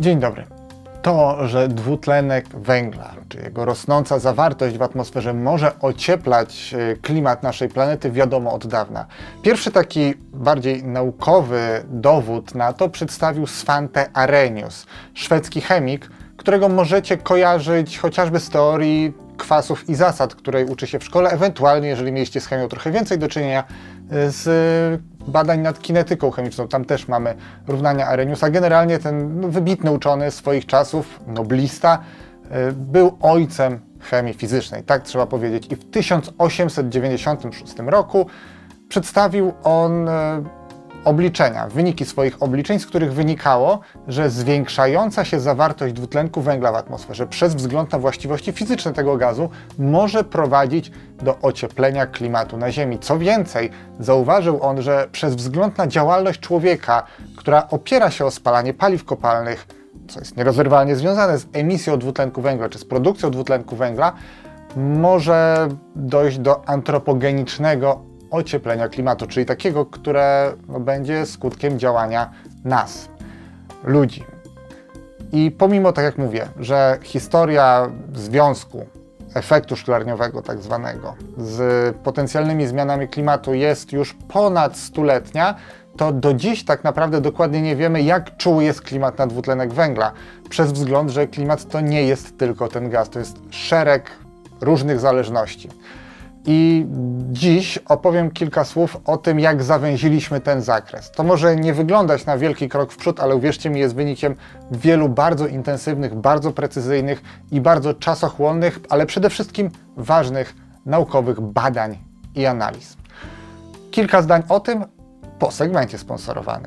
Dzień dobry. To, że dwutlenek węgla, czy jego rosnąca zawartość w atmosferze może ocieplać klimat naszej planety, wiadomo od dawna. Pierwszy taki bardziej naukowy dowód na to przedstawił Svante Arrhenius, szwedzki chemik, którego możecie kojarzyć chociażby z teorii kwasów i zasad, której uczy się w szkole, ewentualnie, jeżeli mieliście z chemią trochę więcej do czynienia, z badań nad kinetyką chemiczną. Tam też mamy równania Arrheniusa. Generalnie ten wybitny uczony swoich czasów, noblista, był ojcem chemii fizycznej, tak trzeba powiedzieć. I w 1896 roku przedstawił on obliczenia, wyniki swoich obliczeń, z których wynikało, że zwiększająca się zawartość dwutlenku węgla w atmosferze przez wzgląd na właściwości fizyczne tego gazu może prowadzić do ocieplenia klimatu na Ziemi. Co więcej, zauważył on, że przez wzgląd na działalność człowieka, która opiera się o spalanie paliw kopalnych, co jest nierozerwalnie związane z emisją dwutlenku węgla czy z produkcją dwutlenku węgla, może dojść do antropogenicznego ocieplenia klimatu, czyli takiego, które będzie skutkiem działania nas, ludzi. I pomimo, tak jak mówię, że historia związku efektu szklarniowego tak zwanego z potencjalnymi zmianami klimatu jest już ponad stuletnia, to do dziś tak naprawdę dokładnie nie wiemy, jak czuły jest klimat na dwutlenek węgla, przez wzgląd, że klimat to nie jest tylko ten gaz, to jest szereg różnych zależności. I dziś opowiem kilka słów o tym, jak zawęziliśmy ten zakres. To może nie wyglądać na wielki krok w przód, ale uwierzcie mi, jest wynikiem wielu bardzo intensywnych, bardzo precyzyjnych i bardzo czasochłonnych, ale przede wszystkim ważnych naukowych badań i analiz. Kilka zdań o tym po segmencie sponsorowanym.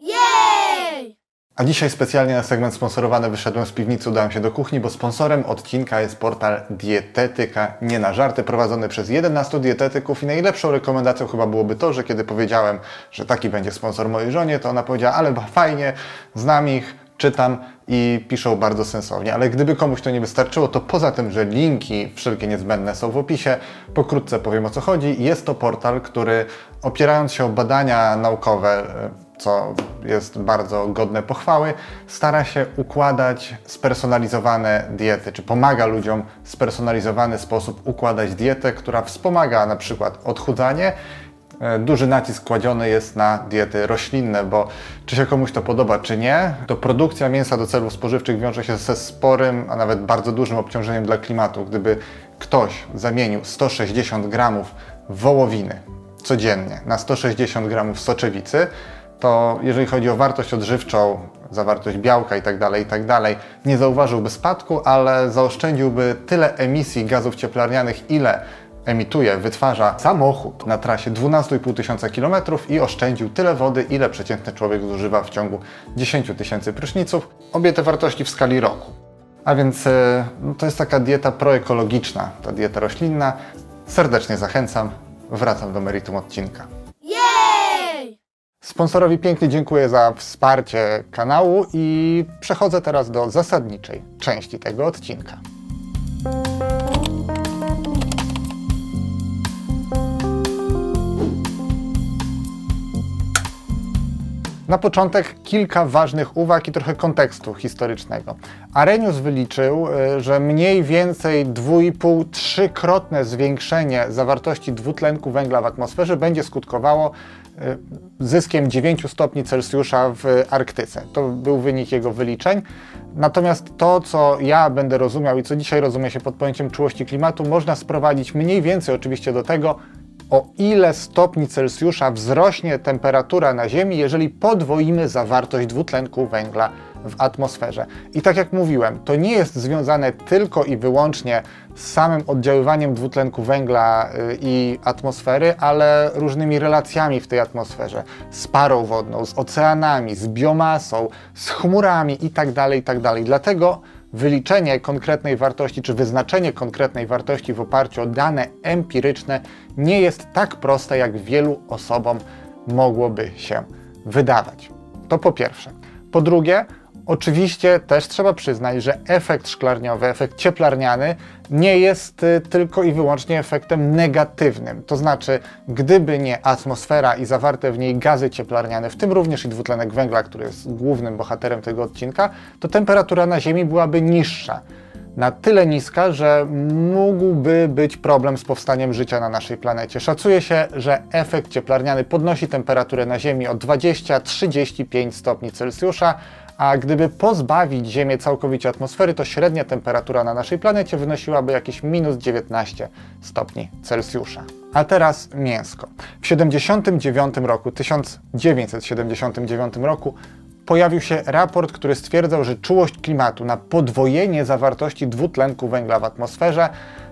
A dzisiaj specjalnie na segment sponsorowany wyszedłem z piwnicy, udałem się do kuchni, bo sponsorem odcinka jest portal Dietetyka Nie na żarty, prowadzony przez 11 dietetyków i najlepszą rekomendacją chyba byłoby to, że kiedy powiedziałem, że taki będzie sponsor mojej żonie, to ona powiedziała, ale fajnie, znam ich, czytam i piszą bardzo sensownie. Ale gdyby komuś to nie wystarczyło, to poza tym, że linki wszelkie niezbędne są w opisie, pokrótce powiem, o co chodzi. Jest to portal, który opierając się o badania naukowe, co jest bardzo godne pochwały, stara się układać spersonalizowane diety, czy pomaga ludziom w spersonalizowany sposób układać dietę, która wspomaga na przykład odchudzanie. Duży nacisk kładziony jest na diety roślinne, bo czy się komuś to podoba, czy nie, to produkcja mięsa do celów spożywczych wiąże się ze sporym, a nawet bardzo dużym obciążeniem dla klimatu. Gdyby ktoś zamienił 160 gramów wołowiny codziennie na 160 gramów soczewicy, to jeżeli chodzi o wartość odżywczą, zawartość białka itd., nie zauważyłby spadku, ale zaoszczędziłby tyle emisji gazów cieplarnianych, ile wytwarza samochód na trasie 12,5 tysiąca km i oszczędził tyle wody, ile przeciętny człowiek zużywa w ciągu 10 tysięcy pryszniców. Obie te wartości w skali roku. A więc to jest taka dieta proekologiczna, ta dieta roślinna. Serdecznie zachęcam. Wracam do meritum odcinka. Sponsorowi pięknie dziękuję za wsparcie kanału i przechodzę teraz do zasadniczej części tego odcinka. Na początek kilka ważnych uwag i trochę kontekstu historycznego. Arrhenius wyliczył, że mniej więcej 2,5–3-krotne zwiększenie zawartości dwutlenku węgla w atmosferze będzie skutkowało zyskiem 9 stopni Celsjusza w Arktyce. To był wynik jego wyliczeń. Natomiast to, co ja będę rozumiał i co dzisiaj rozumie się pod pojęciem czułości klimatu, można sprowadzić mniej więcej oczywiście do tego, o ile stopni Celsjusza wzrośnie temperatura na Ziemi, jeżeli podwoimy zawartość dwutlenku węgla w atmosferze. I tak jak mówiłem, to nie jest związane tylko i wyłącznie z samym oddziaływaniem dwutlenku węgla i atmosfery, ale różnymi relacjami w tej atmosferze. Z parą wodną, z oceanami, z biomasą, z chmurami itd. Dlatego wyliczenie konkretnej wartości, czy wyznaczenie konkretnej wartości w oparciu o dane empiryczne nie jest tak proste, jak wielu osobom mogłoby się wydawać. To po pierwsze. Po drugie, Oczywiście też trzeba przyznać, że efekt szklarniowy, efekt cieplarniany nie jest tylko i wyłącznie efektem negatywnym. To znaczy, gdyby nie atmosfera i zawarte w niej gazy cieplarniane, w tym również i dwutlenek węgla, który jest głównym bohaterem tego odcinka, to temperatura na Ziemi byłaby niższa. Na tyle niska, że mógłby być problem z powstaniem życia na naszej planecie. Szacuje się, że efekt cieplarniany podnosi temperaturę na Ziemi o 20-35 stopni Celsjusza, a gdyby pozbawić Ziemię całkowicie atmosfery, to średnia temperatura na naszej planecie wynosiłaby jakieś minus 19 stopni Celsjusza. A teraz mięsko. W 1979 roku pojawił się raport, który stwierdzał, że czułość klimatu na podwojenie zawartości dwutlenku węgla w atmosferze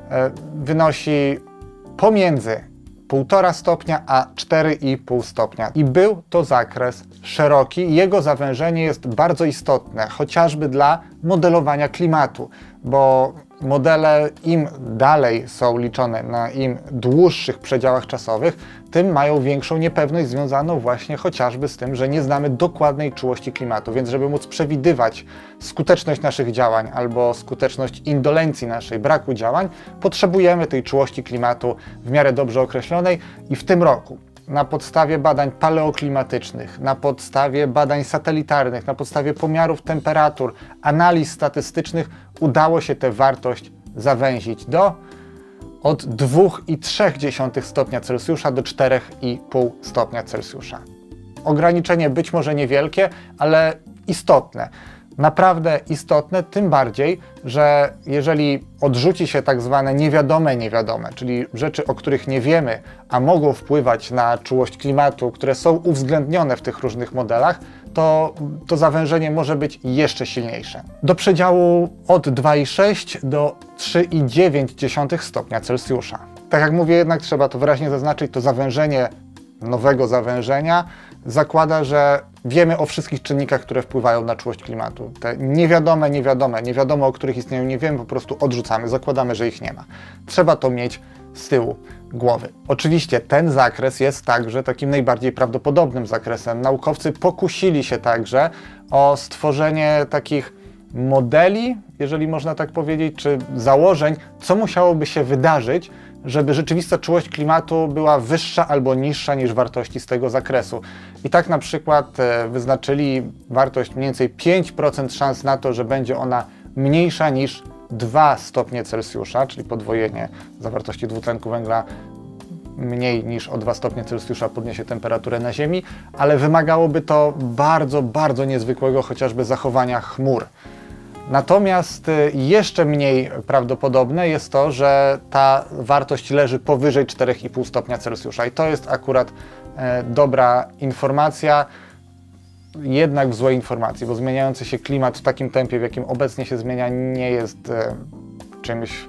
wynosi pomiędzy 1,5 stopnia a 4,5 stopnia. I był to zakres szeroki i jego zawężenie jest bardzo istotne, chociażby dla modelowania klimatu, bo modele im dalej są liczone na im dłuższych przedziałach czasowych, tym mają większą niepewność związaną właśnie chociażby z tym, że nie znamy dokładnej czułości klimatu, więc żeby móc przewidywać skuteczność naszych działań albo skuteczność indolencji naszej, braku działań, potrzebujemy tej czułości klimatu w miarę dobrze określonej i w tym roku na podstawie badań paleoklimatycznych, na podstawie badań satelitarnych, na podstawie pomiarów temperatur, analiz statystycznych udało się tę wartość zawęzić od 2,3 stopnia Celsjusza do 4,5 stopnia Celsjusza. Ograniczenie być może niewielkie, ale istotne. Naprawdę istotne, tym bardziej, że jeżeli odrzuci się tak zwane niewiadome, czyli rzeczy, o których nie wiemy, a mogą wpływać na czułość klimatu, które są uwzględnione w tych różnych modelach, to zawężenie może być jeszcze silniejsze. Do przedziału od 2,6 do 3,9 stopnia Celsjusza. Tak jak mówię, jednak trzeba to wyraźnie zaznaczyć, to zawężenie nowego zawężenia zakłada, że wiemy o wszystkich czynnikach, które wpływają na czułość klimatu. Te nie wiadomo o których istnieją, nie wiemy, po prostu odrzucamy, zakładamy, że ich nie ma. Trzeba to mieć z tyłu głowy. Oczywiście ten zakres jest także takim najbardziej prawdopodobnym zakresem. Naukowcy pokusili się także o stworzenie takich modeli, jeżeli można tak powiedzieć, czy założeń, co musiałoby się wydarzyć, żeby rzeczywista czułość klimatu była wyższa albo niższa niż wartości z tego zakresu. I tak na przykład wyznaczyli wartość mniej więcej 5% szans na to, że będzie ona mniejsza niż 2 stopnie Celsjusza, czyli podwojenie zawartości dwutlenku węgla mniej niż o 2 stopnie Celsjusza podniesie temperaturę na Ziemi, ale wymagałoby to bardzo, bardzo niezwykłego chociażby zachowania chmur. Natomiast jeszcze mniej prawdopodobne jest to, że ta wartość leży powyżej 4,5 stopnia Celsjusza i to jest akurat dobra informacja, jednak w złej informacji, bo zmieniający się klimat w takim tempie, w jakim obecnie się zmienia, nie jest czymś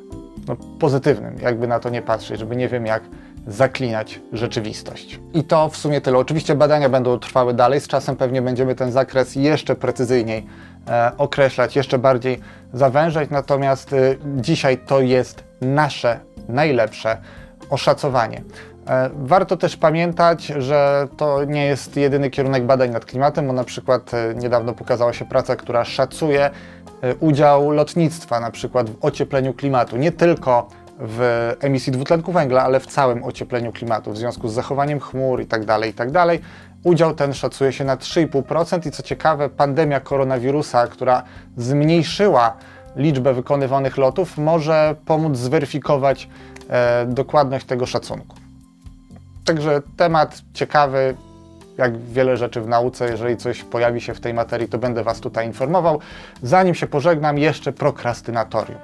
pozytywnym, jakby na to nie patrzeć, żeby nie wiem jak zaklinać rzeczywistość. I to w sumie tyle. Oczywiście badania będą trwały dalej, z czasem pewnie będziemy ten zakres jeszcze precyzyjniej określać, jeszcze bardziej zawężać, natomiast dzisiaj to jest nasze najlepsze oszacowanie. Warto też pamiętać, że to nie jest jedyny kierunek badań nad klimatem, bo na przykład niedawno pokazała się praca, która szacuje udział lotnictwa na przykład w ociepleniu klimatu, nie tylko w emisji dwutlenku węgla, ale w całym ociepleniu klimatu w związku z zachowaniem chmur itd. Udział ten szacuje się na 3,5% i co ciekawe, pandemia koronawirusa, która zmniejszyła liczbę wykonywanych lotów, może pomóc zweryfikować dokładność tego szacunku. Także temat ciekawy, jak wiele rzeczy w nauce. Jeżeli coś pojawi się w tej materii, to będę Was tutaj informował. Zanim się pożegnam, jeszcze prokrastynatorium.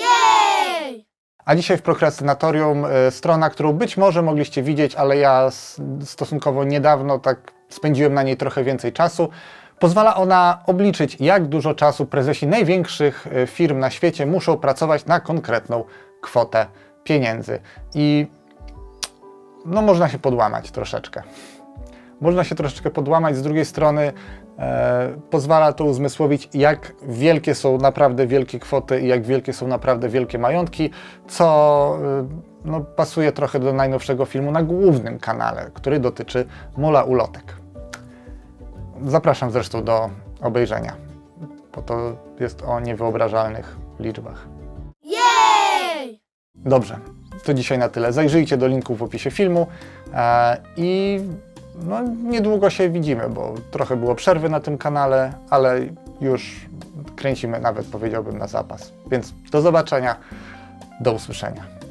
A dzisiaj w prokrastynatorium strona, którą być może mogliście widzieć, ale ja stosunkowo niedawno tak spędziłem na niej trochę więcej czasu. Pozwala ona obliczyć, jak dużo czasu prezesi największych firm na świecie muszą pracować na konkretną kwotę pieniędzy. I no można się podłamać troszeczkę. Można się troszeczkę podłamać, z drugiej strony pozwala to uzmysłowić, jak wielkie są naprawdę wielkie kwoty i jak wielkie są naprawdę wielkie majątki, co pasuje trochę do najnowszego filmu na głównym kanale, który dotyczy mola ulotek. Zapraszam zresztą do obejrzenia, bo to jest o niewyobrażalnych liczbach. Jej! Dobrze, to dzisiaj na tyle. Zajrzyjcie do linków w opisie filmu i no, niedługo się widzimy, bo trochę było przerwy na tym kanale, ale już kręcimy nawet, powiedziałbym, na zapas. Więc do zobaczenia, do usłyszenia.